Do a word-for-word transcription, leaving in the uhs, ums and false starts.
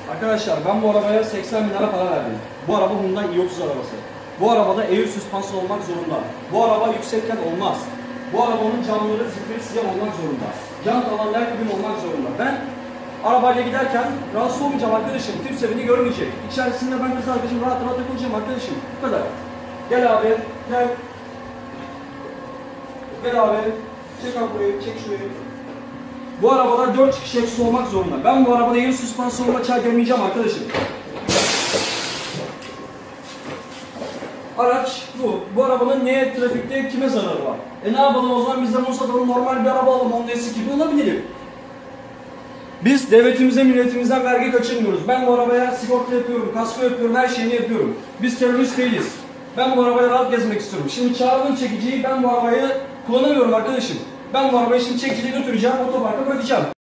Arkadaşlar ben bu arabaya seksen bin lira para verdim. Bu araba Hyundai i otuz arabası. Bu arabada air süspansiyon olmak zorunda. Bu araba yüksekken olmaz. Bu arabanın camları zifiri siyah olmak zorunda. Jant alanlar kubin olmak zorunda. Ben arabayla giderken rahatsız olmayacağım arkadaşım. Kimse beni görmeyecek. İçerisinde ben kız arkadaşım rahat rahat takılacağım arkadaşım. Bu kadar. Gel abi, gel. Gel abi. Çek abi burayı, çek şurayı. Bu arabada dört çıkış egzozu olmak zorunda. Ben bu arabada air süspansiyonla çay demeyeceğim arkadaşım. Araç bu. Bu arabanın neye, trafikte kime zararı var? E ne yapalım o zaman, biz de bunu satalım, normal bir araba alalım, onun eski gibi olabilir. Biz devletimize, milletimizden vergi kaçırmıyoruz. Ben bu arabaya sigorta yapıyorum, kasko yapıyorum, her şeyini yapıyorum. Biz terörist değiliz. Ben bu arabaya rahat gezmek istiyorum. Şimdi çağırdığım çekiciyi ben bu arabayı kullanamıyorum arkadaşım. Ben bu arabayı şimdi çekiciyle götüreceğim, otoparka bırakacağım.